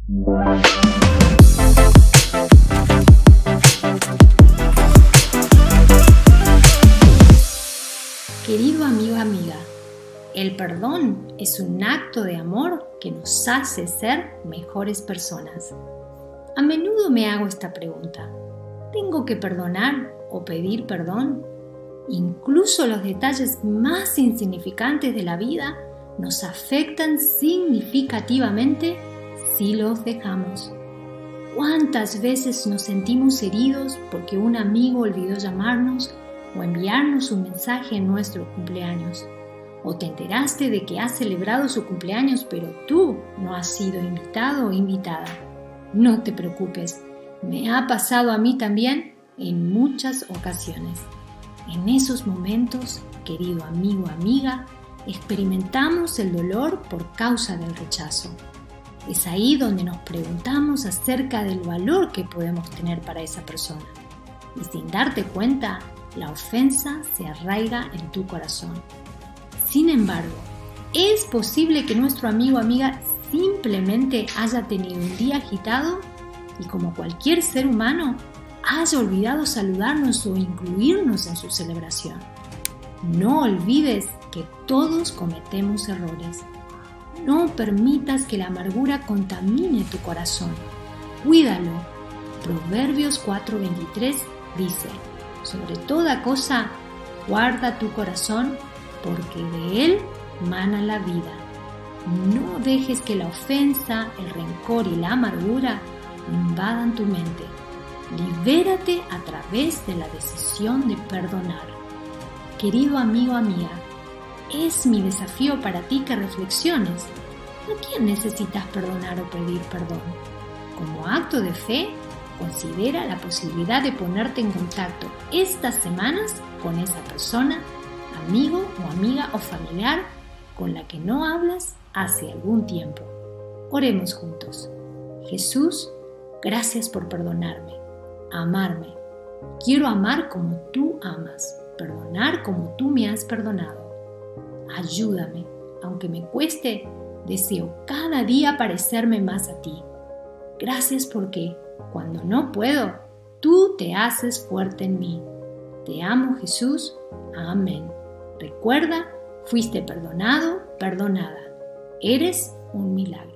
Querido amigo, amiga, el perdón es un acto de amor que nos hace ser mejores personas. A menudo me hago esta pregunta: ¿tengo que perdonar o pedir perdón? Incluso los detalles más insignificantes de la vida nos afectan significativamente si los dejamos. ¿Cuántas veces nos sentimos heridos porque un amigo olvidó llamarnos o enviarnos un mensaje en nuestro cumpleaños? ¿O te enteraste de que has celebrado su cumpleaños pero tú no has sido invitado o invitada? No te preocupes, me ha pasado a mí también en muchas ocasiones. En esos momentos, querido amigo o amiga, experimentamos el dolor por causa del rechazo. Es ahí donde nos preguntamos acerca del valor que podemos tener para esa persona. Y sin darte cuenta, la ofensa se arraiga en tu corazón. Sin embargo, es posible que nuestro amigo o amiga simplemente haya tenido un día agitado y, como cualquier ser humano, haya olvidado saludarnos o incluirnos en su celebración. No olvides que todos cometemos errores. No permitas que la amargura contamine tu corazón. Cuídalo. Proverbios 4:23 dice: sobre toda cosa, guarda tu corazón, porque de él mana la vida. No dejes que la ofensa, el rencor y la amargura invadan tu mente. Libérate a través de la decisión de perdonar. Querido amigo o amiga, es mi desafío para ti que reflexiones. ¿A quién necesitas perdonar o pedir perdón? Como acto de fe, considera la posibilidad de ponerte en contacto estas semanas con esa persona, amigo o amiga o familiar con la que no hablas hace algún tiempo. Oremos juntos. Jesús, gracias por perdonarme, amarme. Quiero amar como tú amas, perdonar como tú me has perdonado. Ayúdame, aunque me cueste, deseo cada día parecerme más a ti. Gracias porque, cuando no puedo, tú te haces fuerte en mí. Te amo, Jesús. Amén. Recuerda, fuiste perdonado, perdonada. Eres un milagro.